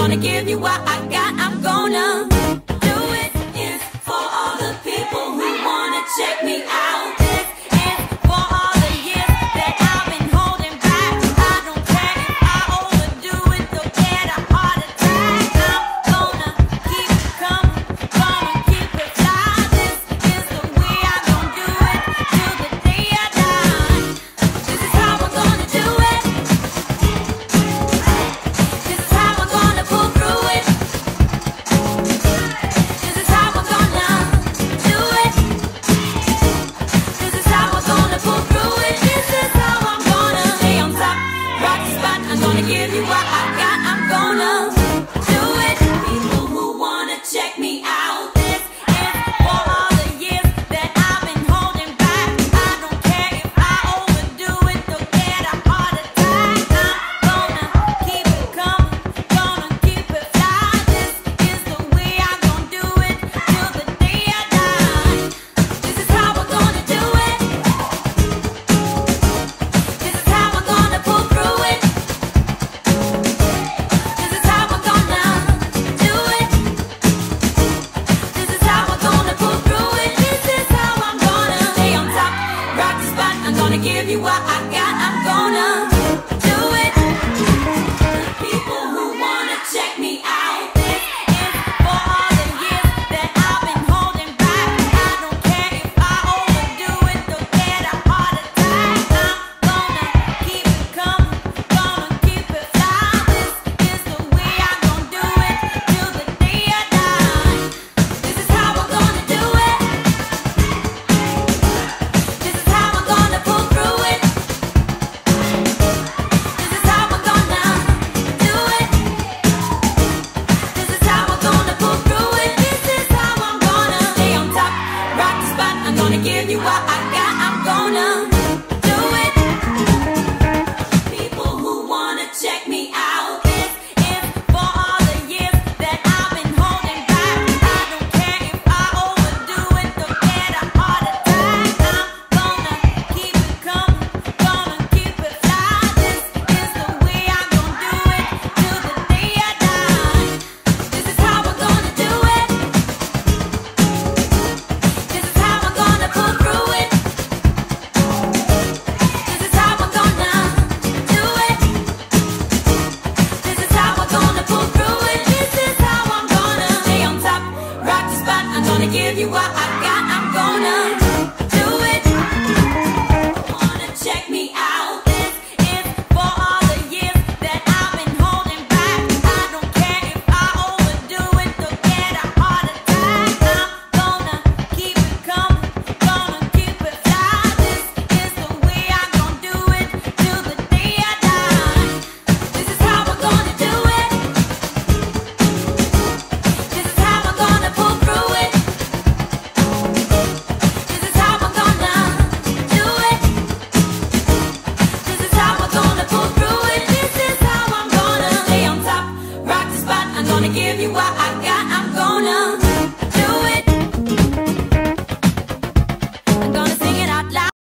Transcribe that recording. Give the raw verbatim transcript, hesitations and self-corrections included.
gonna give you what I got. I'm gonna do it. Is for all the people who wanna check me out. This is for all the years that I've been holding back. I don't care if I overdo it, don't get a heart attack. I'm gonna keep it coming, gonna keep it fly. This is the way I'm gonna do it till the day I die. This is how I'm gonna do it. This is how I'm gonna pull through it. This is how I'm gonna do it. This is how I'm gonna pull through it. This is how I'm gonna stay on top, rock the spot. I'm gonna give you what I got. I'm gonna